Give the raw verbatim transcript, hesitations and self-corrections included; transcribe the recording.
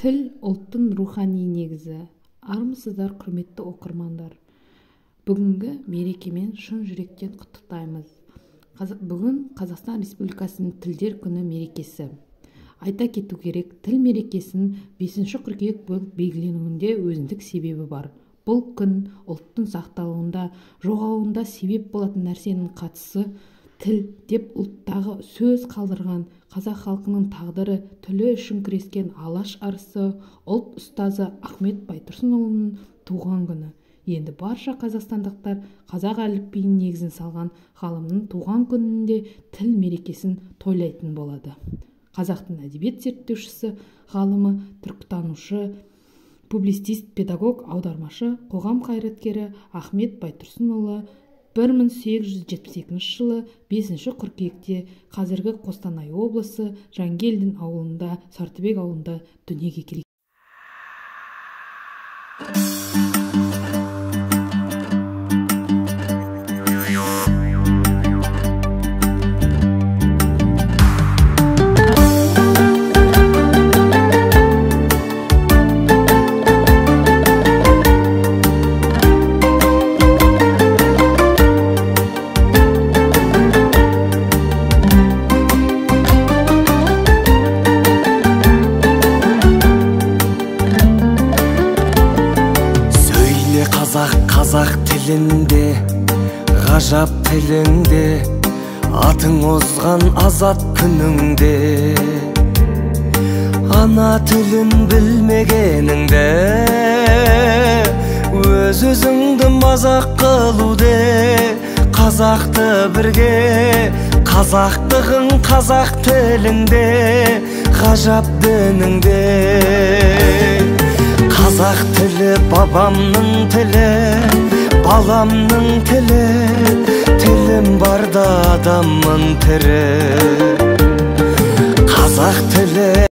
Тіл ұлттың рухани негізі. Армысыздар, құрметті оқырмандар. Бүгінгі мерекемен шын жүректен құттықтаймыз. Бүгін Қазақстан Республикасының тілдер күні мерекесі. Айта кету керек, тіл мерекесінің бесінші қыркүйек болып белгіленуінде өзіндік себебі бар. Бұл күн ұлттың сақталуында, жоғалуында себеп болатын нәрсенің қатысы тіл деп ұлттағы сөз қалдырған қазақ халқының тағдыры, тілі үшін күрескен алаш арысы, ұлт ұстазы Ахмет Байтұрсынұлының туған күні. Енді барша қазақстандықтар қазақ әліпбиінің негізін салған ғалымның туған күнінде тіл мерекесін тойлайтын болады. Қазақтың әдебиет зерттеушісі, ғалымы, түркітанушы, публицист, педагог, аудармашы, қоғам қайраткері Ахмет Байтұрсынұлы бір мың сегіз жүз жетпіс екінші жылы бесінші қыркүйекте қазіргі Қостанай облысы Жангелдин ауылында, Сартыбек ауылында дүниеге келген. Қазақ, қазақ тілінде, ғажап тілінде, атың озған азат күніңде. Ана тілін білмегеніңде, өз өзіңді мазақ қылуде. Қазақты бірге, қазақтығың қазақ тілінде, ғажап дініңде. Қазақ тілі бабамның тілі, баламның тілі, тілім барда адаммын тірі. Қазақ тілі